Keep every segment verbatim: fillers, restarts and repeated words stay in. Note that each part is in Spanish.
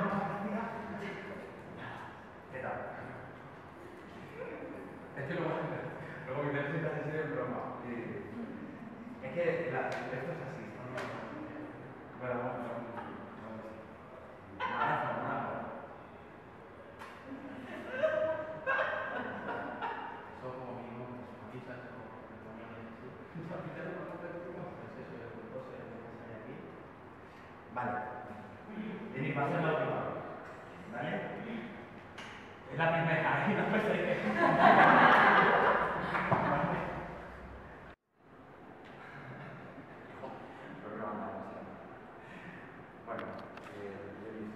¿Qué tal? Es que luego, luego me intentas decir en broma. Y, es que la, esto es así. Bueno, vamos a ver. Nada, nada. Eso como mínimo, aquí sabes cómo vale. Denis, va a ser la última. ¿Vale? Es la primera, y no puede ser que. Bueno, eh, Denis.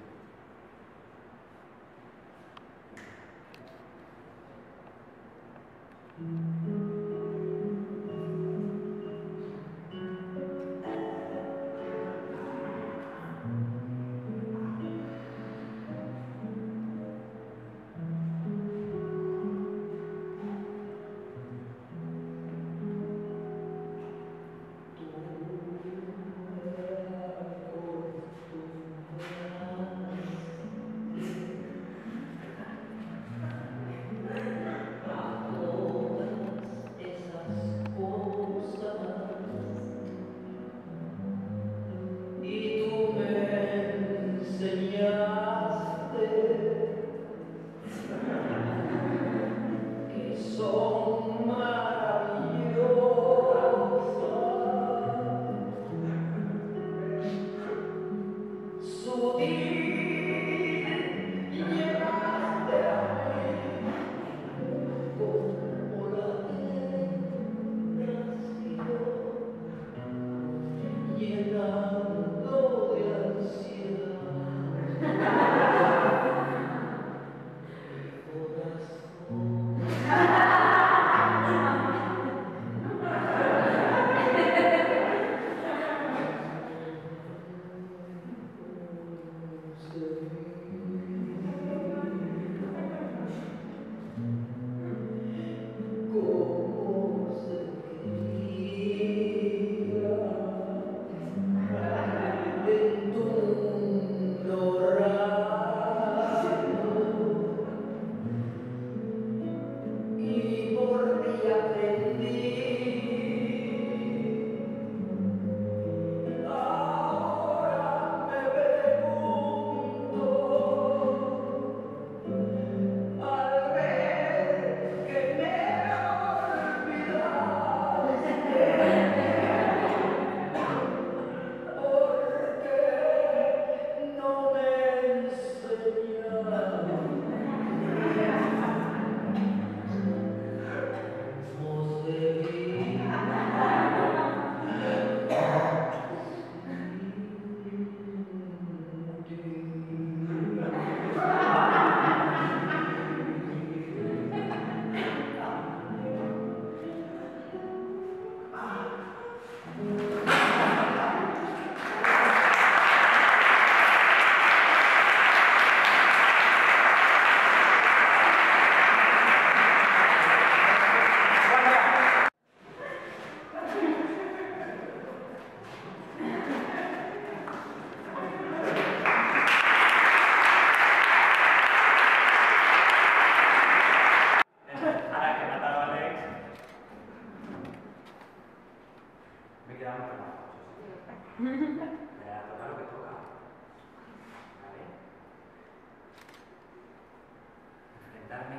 Enfrentarme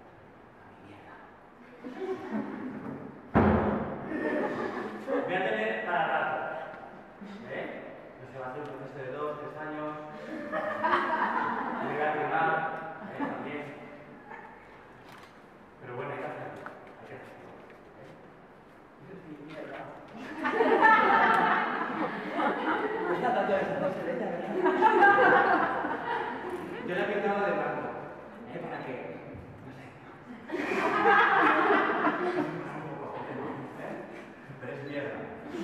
a mi mierda. Voy a tener para rato. ¿Eh? No se va a hacer un proceso de dos, tres años. Me voy a firmar. ¿Eh? También. Pero bueno, hay que hacerlo. Hay que hacerlo. ¿Eh? Eso es mi mierda. Está tanto de esa cosa de ella, ¿verdad? Yo le he pintado de blanco. ¿Eh? Para que. No sé. Pero es mierda.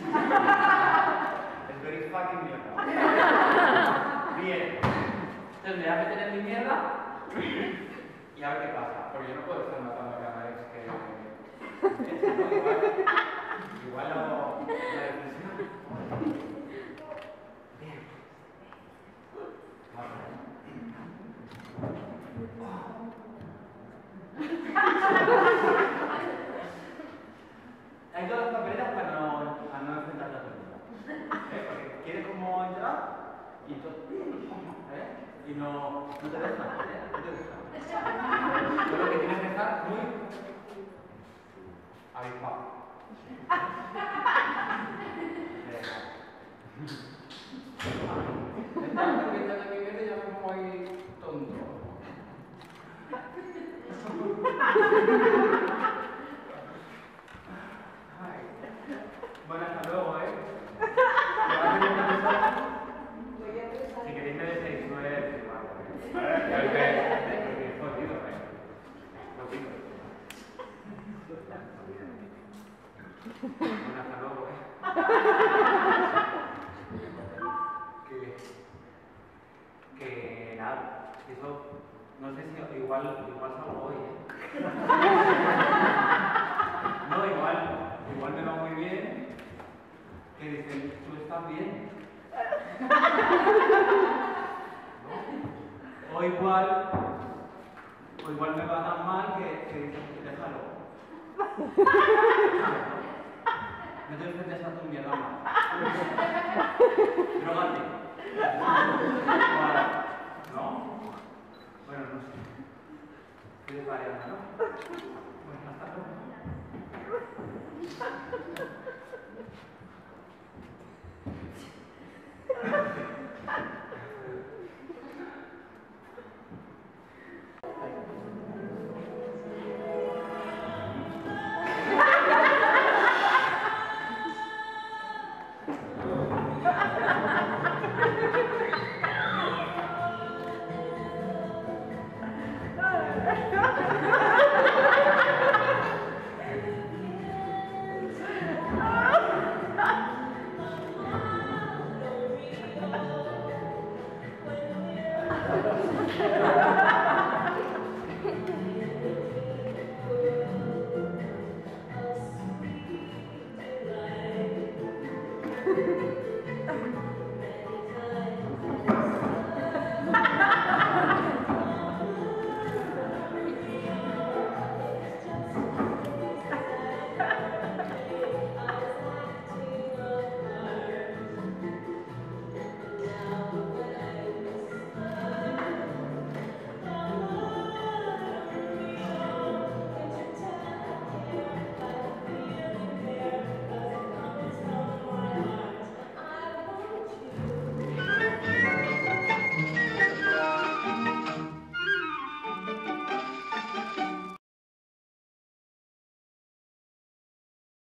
Es very fucking mierda. Bien. Entonces me voy a meter en mi mierda y a ver qué pasa. Porque yo no puedo estar matando a cada ex que. ¿no? Igual, igual hago una decisión. Bien. Vamos a ver. Hay todas las papeletas para no, para no enfrentarte a tu vida. ¿Eh? Porque quieres como entrar y, todo, ¿eh? y no, no te dejas. ¿eh? No te dejas. Solo que tienes que estar muy avispado. Entrando, mientras que viene ya me pongo ahí tonto. Ay. Bueno, hasta luego, ¿eh? Si queréis me decís, no es igual. Es jodido, ¿eh? Jodido. Bueno, hasta luego, ¿eh? que, que nada, eso, no sé si igual, igual salgo hoy, ¿eh? No, igual, igual me va muy bien, que dicen, tú estás bien. ¿No? O igual, o igual me va tan mal que, que dicen, déjalo. No te enfrentes a tu mierda más. Drogate. ¿No? Bueno, no sé. Estoy desvariando, ¿no? Bueno, hasta luego. Ha ha ha!